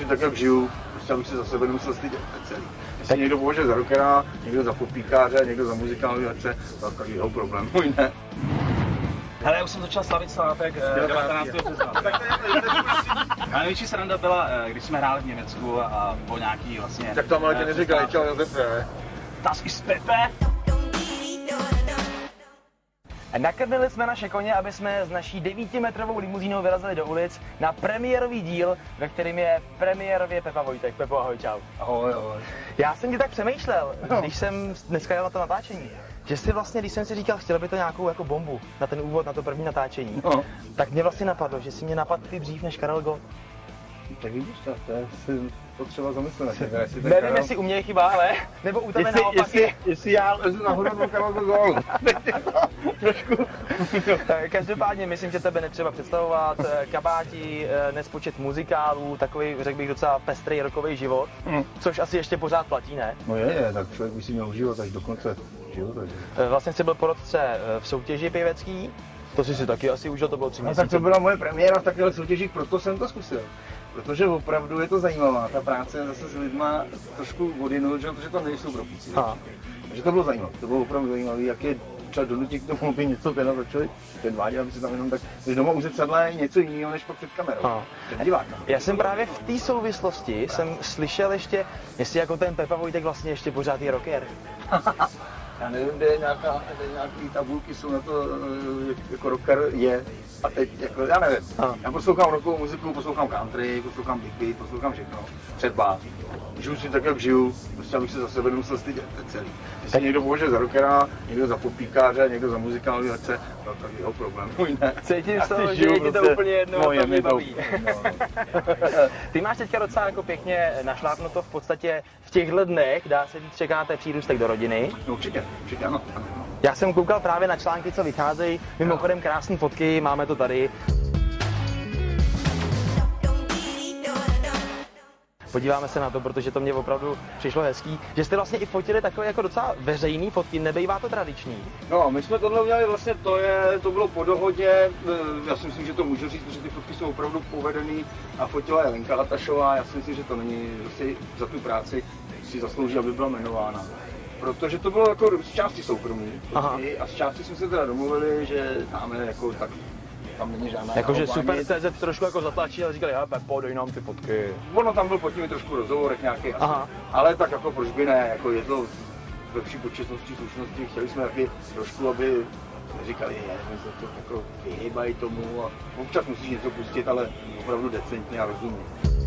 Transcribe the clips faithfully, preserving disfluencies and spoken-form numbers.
tak, jak žiju, prostě abych si za sebe nemusel stydět, celý. Jestli někdo považuje za rockera, někdo za popíkáře, někdo za muzikální herce, to je takový jeho problém, můj ne. Hele, já už jsem začal slavit svátek devatenáctého března. A největší sranda byla, když jsme hráli v Německu a po nějaký vlastně... Tak tam ale tě neříkali, čau Josef, ne? Das ist Pepe! Nakrmili jsme naše koně, aby jsme s naší devítimetrovou limuzínou vyrazili do ulic na premiérový díl, ve kterým je premiérově Pepa Vojtek. Pepo, ahoj, čau. Ahoj, ahoj. Já jsem ti tak přemýšlel, no. když jsem dneska jel na to natáčení, že si vlastně, když jsem si říkal, chtěl by to nějakou jako bombu na ten úvod, na to první natáčení, no. tak mě vlastně napadlo, že si mě napadl ty dřív než Karel Gott. Tak vidíš to, to je si potřeba zamyslet. Nevím, Karel... jestli u mě chyba, ale nebo u tebe jestli, naopak jestli, je... jestli já lezu nahoru do Karel Gott. Trošku. Každopádně myslím, že tebe netřeba představovat, kabáti, nespočet muzikálů, takový, řekl bych, docela pestrý rockový život, mm. což asi ještě pořád platí, ne? No je, je, tak člověk by si měl užívat až do konce života. Že? Vlastně jsi byl po roce v soutěži pěvecký, to jsi si taky asi užil, to bylo tři no, měsíce. Tak to byla moje premiéra v takových soutěžích, proto jsem to zkusil. Protože opravdu je to zajímavá, ta práce zase s lidma trošku vodinu, protože to nejsou profíci. Takže to bylo zajímavé, to bylo opravdu zajímavé, jak je třeba donutit k tomu, aby něco teda začali předvádět, aby se tam jenom tak, když doma u zrcadla je něco jiného, než pak před kamerou, a. před divákem. Já jsem právě v té souvislosti jsem slyšel ještě, jestli jako ten Pepa Vojtek vlastně ještě pořád je rocker. Já nevím, kde je nějaká, kde nějaký tabulky jsou na to, jako rocker je. A teď, jako, já nevím, a. já poslouchám rockovou muziku, poslouchám country, poslouchám big beat, poslouchám všechno, třeba. Žiju si tak, jak žiju, prostě abych se za sebe nemusel stydět, to je celý. Jestli tak... někdo považuje za rockera, někdo za popíkáře, někdo za muzikální herce, to je jeho problém, můj ne. Cítím z toho, že je ti to úplně jedno, no, to mě baví. No, no. Ty máš teďka docela jako pěkně našlápnuto v podstatě v těchto dnech, dá se říct, čekáte přírůstek do rodiny. No určitě, určitě ano. ano. Já jsem koukal právě na články, co vycházejí, mimochodem krásné fotky, máme to tady. Podíváme se na to, protože to mě opravdu přišlo hezký, že jste vlastně i fotili takové jako docela veřejný fotky, nebejvá to tradiční. No, my jsme tohle udělali vlastně, to je, to bylo po dohodě, já si myslím, že to můžu říct, protože ty fotky jsou opravdu povedený a fotila je Lenka Latašová, já si myslím, že to není vlastně za tu práci si zaslouží, aby byla jmenována. Protože to bylo jako z části soukromí a z části jsme se teda domluvili, že dáme jako tak. Tam není žádná jakože Super C Z trošku jako zatlačil a říkali, hele Pepo, dej nám ty fotky. Ono tam byl pod tím trošku rozhovorek nějaký, ale tak jako proč by ne, jako je to ve vší počestnosti, slušnosti, chtěli jsme taky trošku, aby neříkali, že se to jako vyhýbají tomu a občas musíš něco pustit, ale opravdu decentně a rozumně.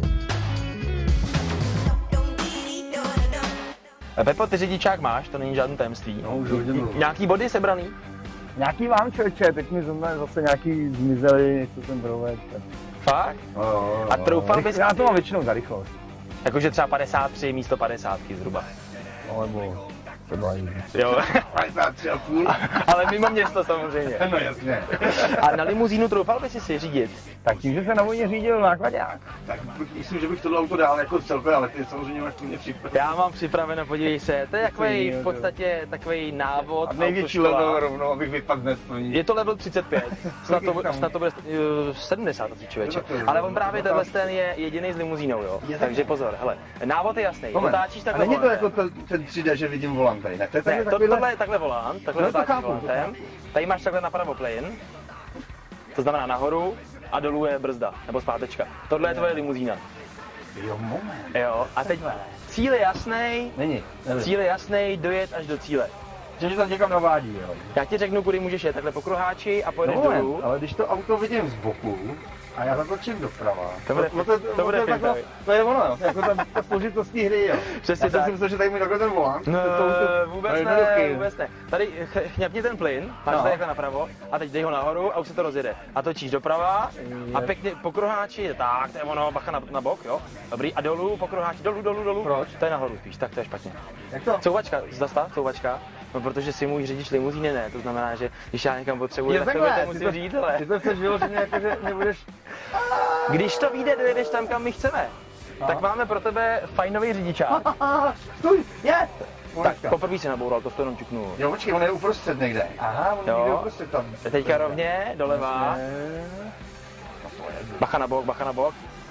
Pepo, ty řidičák máš, to není žádný tajemství. No, už hodinu. Nějaký body sebraný? Nějaký mám, člověče, teď mi zase nějaký zmizeli, něco ten brovek. Fakt? No, no, a troufal bys... Já to mám většinou za rychlost. Jakože třeba padesát tři místo padesát zhruba. No, nebo to dva jo. padesát tři a půl. Ale mimo město samozřejmě. No jasně. A na limuzínu troufal bys si řídit? Tak tím, že se na vojně řídil nákladák. Tak myslím, že bych tohle auto dál jako celkově, ale ty samozřejmě máš tu mě připravené. Já mám připraveno, podívej se, to je takový v podstatě takový návod. A největší level rovnou, abych vypadl hned. Je to level třicet pět, snad to, snad to bude uh, sedmdesát asi člověče. Ale on právě tenhle ten je jediný s limuzínou, jo. Takže pozor, hele, návod je jasný, otáčíš takhle. A není to jako ten tři dé, že vidím volant tady, ne? Ne, to, tohle je takhle volant, takhle otáčíš volantem. Tady máš takhle napravo plyn, to znamená nahoru a dolů je brzda, nebo zpátečka. Tohle je tvoje limuzína. Jo, moment. Jo, a teď cíl je jasný. Není. Cíl je jasný, dojet až do cíle. Že to někam navádí, jo. Já ti řeknu, kudy můžeš jet, takhle po kruháči a pojedeš no, dolů. Ale když to auto vidím z boku a já zatočím doprava, to bude, to, to, to, to, bude to, takhle, to je ono, jo. Jako ta, ta složitost hry, jo. Přesně já tak. jsem si myslel, že tady mi takhle ten volant. No, to, vůbec ne, vůbec ne. Tady chňapni ten plyn, máš no. tady jako napravo a teď dej ho nahoru a už se to rozjede. A točíš doprava a pěkně po kruháči, tak to je ono, bacha na, na bok, jo. Dobrý, a dolů po kruháči, dolů, dolů, dolů. Proč? To je nahoru spíš, tak to je špatně. Jak to? Couvačka, zastav, couvačka. No, protože si můj řidič limuzíny ne, to znamená, že když já někam potřebuji, tak to musím říct, ale... Ty to chceš vyloženě, jako, že nebudeš... Když to vyjde, dojedeš tam, kam my chceme, a? tak máme pro tebe fajnový řidičák. Stůj, je! Tak, poprvé si naboural, to jenom čuknu. Jo, počkej, on je uprostřed někde. Aha, on je uprostřed tam. Teďka rovně, doleva. Bacha na bok, bacha na bok.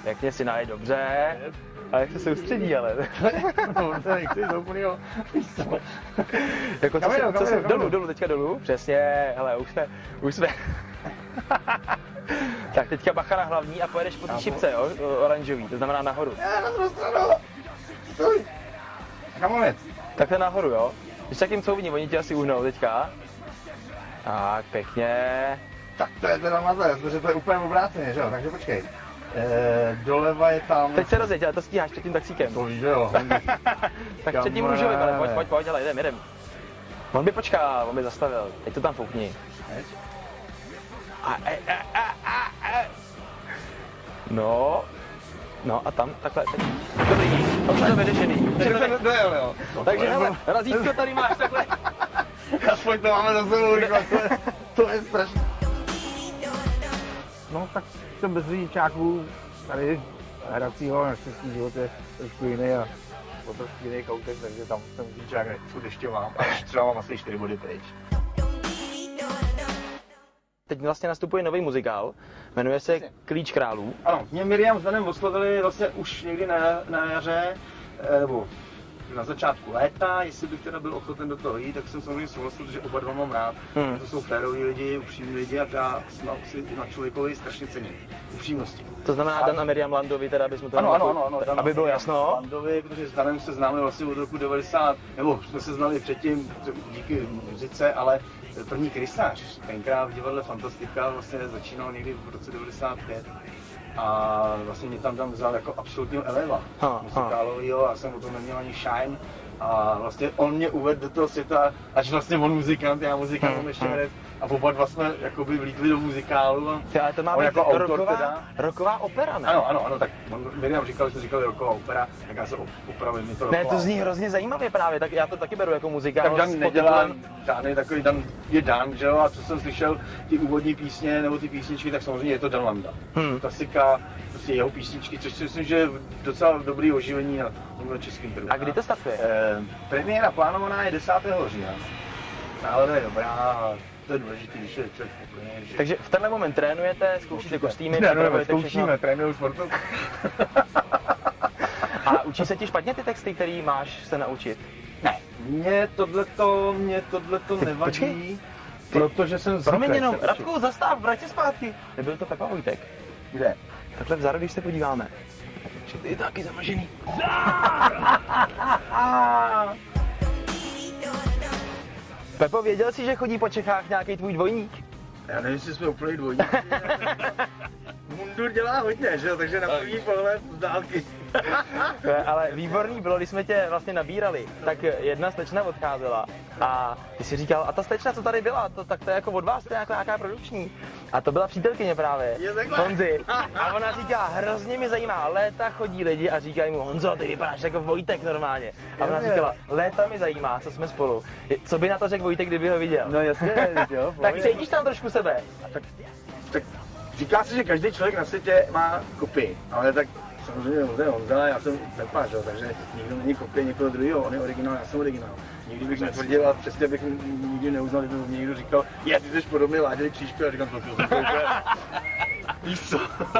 pěkně si najít dobře. A jak se soustředí, ale. No, to nechci do úplného. Jako co se, co se, dolů, dolů, teďka dolů, přesně, hele, už jsme, už jsme. Tak teďka bacha na hlavní a pojedeš po té šipce, jo, oranžový, to znamená nahoru. Já na druhou stranu, stoj. Kamonec. Tak to je nahoru, jo. Když tak jim couvni, oni tě asi uhnou teďka. Tak, pěkně. Tak to je teda mazec, protože to je úplně obráceně, že jo, takže počkej. E, doleva je tam... Teď se rozjeď, ale to stíháš před tím taxíkem. To víš, že jo. Tak před tím růžovým, ale pojď, pojď, pojď, ale jdem, jdem. On by počkal, on by zastavil, teď to tam foukni. A, a, a, a, a. No, no a tam, takhle, teď. Dobrý, a už je to vyřešený. Takže jsem dojel, jo. Takže hele, razítko tady máš takhle. Aspoň to máme za sebou, to je strašný. No tak jsem bez řidičáků tady hracího, naštěstí život je trošku jiný a o trošku jiný koutek, takže tam ten řidičák furt ještě mám. A třeba mám asi čtyři body pryč. Teď vlastně nastupuje nový muzikál, jmenuje se Klíč králů. Ano, mě Miriam s Danem oslovili vlastně už někdy na, na jaře, nebo na začátku léta, jestli bych teda byl ochoten do toho jít, tak jsem samozřejmě souhlasil, že oba dva mám rád. Hmm. To jsou féroví lidi, upřímní lidi a já si na člověkovi strašně cením. Upřímnosti. To znamená a... Dan a Miriam Landovi, teda bychom to... Ano, ano, ano, ano, Dan aby bylo jasno. Landovi, protože s Danem se známe vlastně od roku devadesát, nebo jsme se znali předtím díky muzice, ale první krysář, tenkrát v divadle Fantastika vlastně začínal někdy v roce devadesát pět. A vlastně mě tam tam vzal jako absolutního eleva muzikálovýho, já jsem o tom neměl ani shine a vlastně on mě uvedl do toho světa, až vlastně on muzikant, já muzikant, on ještě hned a oba dva jsme jakoby vlítli do muzikálu a ty, ale to má on být jako autor roková, teda. Roková opera, ne? Ano, ano, ano, tak on, Miriam říkal, že jsme říkali roková opera, tak já se opravím, je to roková. Ne, to zní hrozně zajímavě právě, tak já to taky beru jako muzikál. Tak Dan nedělá žádný takový, Dan je Dan, že jo, a co jsem slyšel, ty úvodní písně nebo ty písničky, tak samozřejmě je to Dan Landa. Hmm. Klasika, prostě jeho písničky, což si myslím, že je docela dobrý oživení na tomhle českým trhu. A kdy to startuje? Eh, premiéra plánovaná je desátého října. Nálada je dobrá, to je důležitý, když je člověk úplně, že... Takže v tenhle moment trénujete, zkoušíte kostýmy, ne, zkoušíme, trénuju sportu. A učí se ti špatně ty texty, který máš se naučit? Ne, mě tohleto, mě tohleto nevadí. Počkej. Protože jsem zvyklý. Promiň jenom, Radku, zastav, vrať se zpátky. Nebyl to Pepa Vojtek? Kde? Takhle vzadu, když se podíváme. Ty je taky zamlžený. Pepo, věděl jsi, že chodí po Čechách nějaký tvůj dvojník? Já nevím, jestli jsme úplně dvojník. Mundur dělá hodně, že jo, takže na první pohled z dálky. Ale výborný bylo, když jsme tě vlastně nabírali, tak jedna slečna odcházela a ty si říkal, a ta slečna, co tady byla, to, tak to je jako od vás, to je jako nějaká produkční. A to byla přítelkyně právě, Honzy. A ona říká, hrozně mě zajímá, léta chodí lidi a říkají mu, Honzo, ty vypadáš jako Vojtek normálně. A ona říkala, léta mi zajímá, co jsme spolu. Co by na to řekl Vojtek, kdyby ho viděl? No jasně, jo. Tak cítíš tam trošku sebe? Tak, tak říká se, že každý člověk na světě má kopii, ale tak samozřejmě Honza je Honza, já jsem Pepa, že? Takže nikdo není kopie někoho druhého, on je originál, já jsem originál. Nikdy bych netvrdil a přesně bych nikdy neuznal, kdyby mě někdo říkal, je, ty jsi podobný Láďovi Křížkovi, a říkám, to jsem to víš co?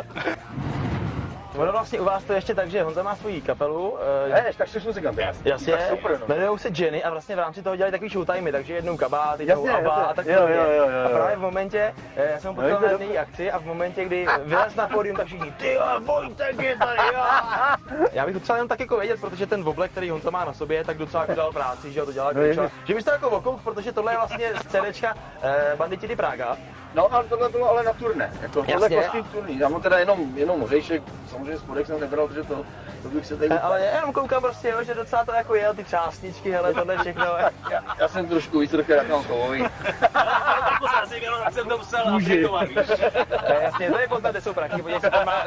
Ono vlastně u vás to ještě tak, že Honza má svoji kapelu. Jež, tak jsi muzikant, jasně. Jasně, super, no. Jmenujou se Jenny a vlastně v rámci toho dělají takový showtimey, takže jednou kabát, jednou jasně, Abba jasně. a tak jo, jo, jo, jo, A právě v momentě, já jsem ho potkal na jedné akci a v momentě, kdy vylez na pódium, tak všichni, ty jo, Vojtek je tady, jo. Já bych potřeboval jenom tak jako vědět, protože ten oblek, který Honza má na sobě, tak docela jako dal práci, že jo, to dělá no, klíčo. Že byste jako vokouk, protože tohle je vlastně z CDčka eh, Banditi Praga. No a tohle bylo ale na turné, jako tohle kostým turný. Já mám teda jenom, jenom mořejšek, samozřejmě spodek jsem nebral, protože to, to bych se tady... Ale já jenom koukám prostě, jo, že docela to jako jel, ty třásničky, hele, tohle všechno. já, já jsem trošku víc trochu jak mám kovový. Tak jsem to musel aplikovat, víš? Jasně, to je poznat, kde jsou prachy, podívej se, tam má...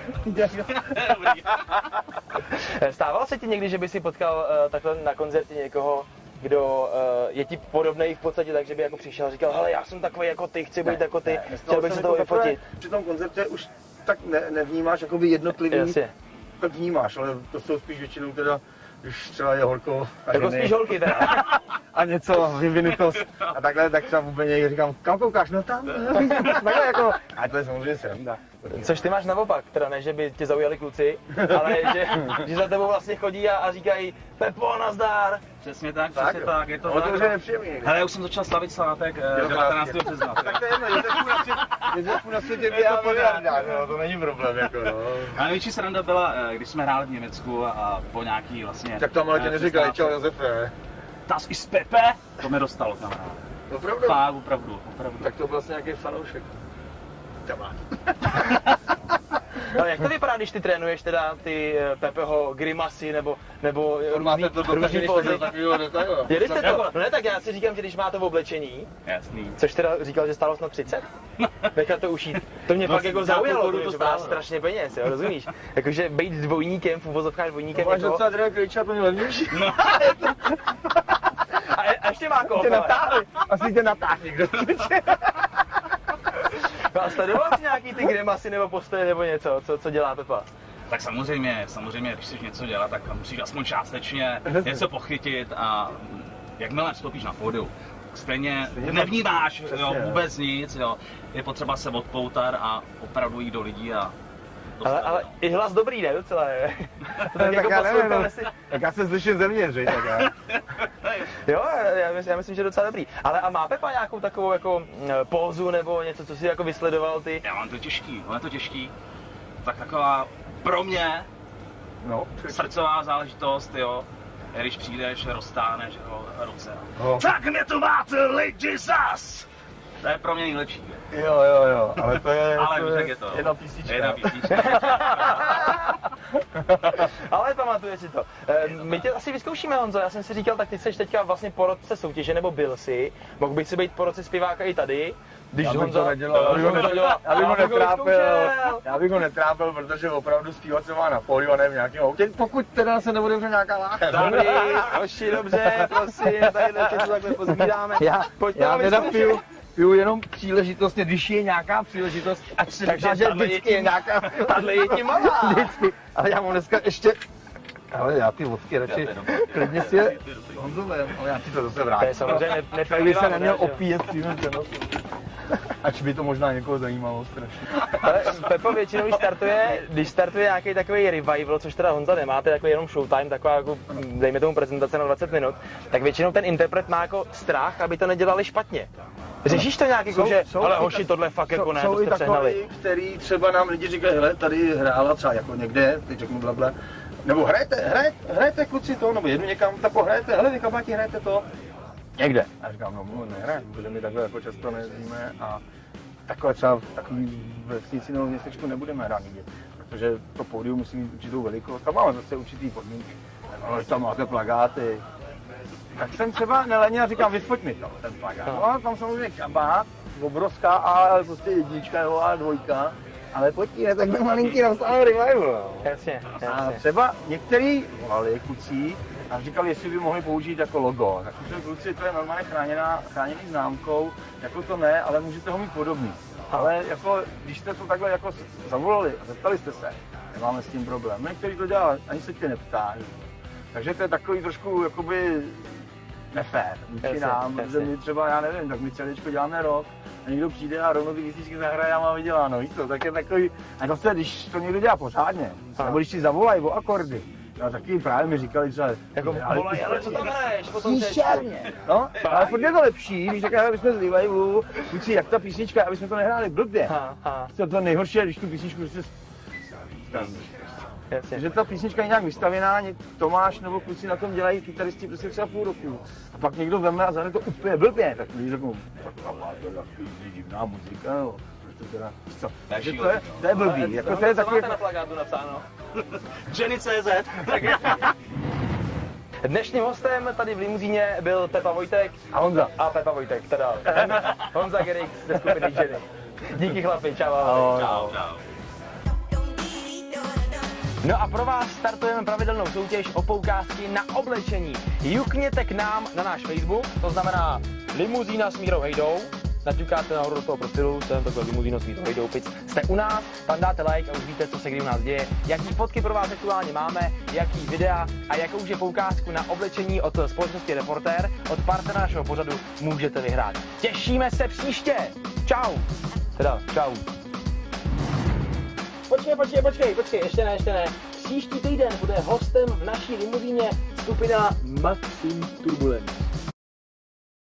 Stávalo se ti někdy, že by si potkal uh, takhle na koncertě někoho, kdo uh, je ti podobnej v podstatě, takže by jako přišel a říkal, hele, já jsem takový jako ty, chci být ne, jako ty, ne, chtěl bych se toho vyfotit. Při tom koncertě už tak ne, nevnímáš jakoby jednotlivý, Jasně. tak vnímáš, ale to jsou spíš většinou teda už třeba je holkou. Jako spíš holky teda. A něco vyvinutost a takhle, tak třeba vůbec někdy říkám, kam koukáš, no tam, takhle jako, a to je samozřejmě sranda. Což ty máš naopak, teda ne, že by tě zaujali kluci, ale že, že za tebou vlastně chodí a, a říkají Pepo, nazdar. Přesně tak, přesně tak, tak je to tak. tak. To je nepříjemný. Hele, já už jsem začal slavit svátek devatenáctého března. Tak to je jedno, Josefu na světě běhá miliardář, no, to není problém, jako no. A největší sranda byla, když jsme hráli v Německu a po nějaký vlastně... Tak tam ale tě neříkali, čau Josefe. Tas i z Pepe, to mě dostalo kamarád. Opravdu? Fakt, opravdu, opravdu. Tak to byl vlastně nějaký fanoušek. Tamá. Ale jak to vypadá, když ty trénuješ teda ty Pepeho grimasy nebo, nebo máte to různý pózy? Jedli jste to? No ne, tak já si říkám, že když máte v oblečení, jasný. Což teda říkal, že stálo snad třicet, nechat to ušít. To mě no, fakt jako zaujalo, to vypadá strašně peněz, jo, rozumíš? Jakože být dvojníkem, v uvozovkách dvojníkem no, někoho... Máš docela klíča, to mě levnější. No. a, a ještě má koho? Tě natáhli, asi tě natáhli, kdo No a sledoval jsi nějaký ty grimasy nebo postoje nebo něco, co, co dělá Pepa? Tak samozřejmě, samozřejmě, když chceš něco dělat, tak musíš aspoň částečně něco pochytit a jakmile vstoupíš na pódium, stejně, stejně nevnímáš jo, vůbec nic, jo. Je potřeba se odpoutat a opravdu jít do lidí a ale, ale i hlas dobrý, ne? Docela je. tak, tak, jako já nevím, si... tak já se slyším zevnitř, že? Tak já... jo, já myslím, já myslím, že docela dobrý. Ale a má Pepa nějakou takovou jako pózu nebo něco, co si jako vysledoval ty? Já mám to těžký, on je to těžký. Tak taková pro mě no, srdcová záležitost, jo. Když přijdeš, roztáneš jako ruce. Oh. Tak mě tu máte lidi zas! To je pro mě nejlepší. Jo, jo, jo, ale to je, ale to je, je, je to jedna písnička. Jedna písnička. Ale pamatuješ si to. My tě asi vyzkoušíme, Honzo, já jsem si říkal, tak ty jsi teďka vlastně po roce soutěže, nebo byl jsi, mohl bych si být po roce zpěváka i tady. Když já bych Honza, to nedělal, já bych ho nedělal, já bych ho netrápil, já bych ho netrápil, protože opravdu zpívat se má na pódiu a ne v nějakém autě, pokud teda se nebude nějaká láhev. Dobrý, hoši, dobře, prosím, tady to takhle pozbíráme. Já, já teda piju, piju jenom příležitostně, když je nějaká příležitost, ať se říká, že vždycky je nějaká příležitost. Tahle je ti malá. Vždycky, ale já mám dneska ještě, ale já ty vodky radši klidně si je Honzové, ale já ti to zase vrátím. To je samozřejmě tak by se neměl opíjet přímo přenosu. Ač by to možná někoho zajímalo strašně. Ale Pepo většinou startuje, když startuje nějaký takový revival, což teda Honza nemá, to je takový jenom showtime, taková jako, dejme tomu prezentace na dvacet minut, tak většinou ten interpret má jako strach, aby to nedělali špatně. Řešíš to nějak jako, že, ale hoši, tohle fakt jako ne, to jste přehnali. Jsou i takový, který třeba nám lidi říkají, hele, tady hrála třeba jako někde, teď řeknu blabla, nebo hrajte, hrajte, hrajte kluci to, nebo jedu někam, tak pohrajte, hele, vy kabáti, hrajte to. Někde. A já říkám, no, no nehrajem, protože my takhle jako často nejezdíme a takhle třeba v takový vesnici nebo městečku nebudeme hrát nikdy, protože to pódium musí mít určitou velikost a máme zase určitý podmínky. Ale tam máte plagáty. Tak jsem třeba neleně a říkám, vyfoť mi to, ten plagát. No a tam samozřejmě kabát, obrovská A, prostě jednička nebo A dvojka, ale pojďte, ne, takhle malinký napsáno revival. Jasně, jasně. A třeba některý volali kluci a říkali, jestli by mohli použít jako logo. Tak už kluci, to je normálně chráněná, chráněný známkou, jako to ne, ale můžete ho mít podobný. Ale jako, když jste to takhle jako zavolali a zeptali jste se, nemáme s tím problém. Někteří to dělali, ani se tě neptají. Takže to je takový trošku jakoby nefér vůči nám, protože my třeba, já nevím, tak my celečko děláme rok a někdo přijde a rovnou ty písničky zahraje a má vyděláno, víš to, tak je takový, a zase, když to někdo dělá pořádně, a. nebo když si zavolají o akordy, no taky právě mi říkali třeba, jako volaj, ale co tam hraješ, potom černě, no, ale furt je to lepší, když říkáme, aby jsme z revivalu, kluci, jak ta písnička, aby jsme to nehráli blbě, to je to nejhorší, když tu písničku prostě Jasně. Že ta písnička je nějak vystavěná, Tomáš nebo kluci na tom dělají kytaristi prostě třeba půl roku. A pak někdo veme a zahne to úplně blbě, tak lidi řeknou, taková teda divná muzika, jo. Teda, co? Takže to je, to je blbý, jako to je takový... Co máte na plakátu napsáno? Jenny tečka cé zet. Dnešním hostem tady v limuzíně byl Pepa Vojtek a Honza. A Pepa Vojtek, teda Honza Gerix ze skupiny Jenny. Díky chlapi, čau. Ahoj. Čau, čau. No a pro vás startujeme pravidelnou soutěž o poukázky na oblečení. Jukněte k nám na náš Facebook, to znamená Limuzína s Mírou Hejdou, naťukáte nahoru do toho profilu, jsem takhle limuzíno svít hojdoupic. Jste u nás, tam dáte like a už víte, co se kdy u nás děje, jaký fotky pro vás aktuálně máme, jaký videa a jakou je poukázku na oblečení od společnosti Reportér, od partnera našeho pořadu můžete vyhrát. Těšíme se příště! Čau! Teda, čau. Počkej, počkej, počkej, počkej, ještě ne, ještě ne. Příští týden bude hostem v naší limuzíně skupina Maxim Turbulence.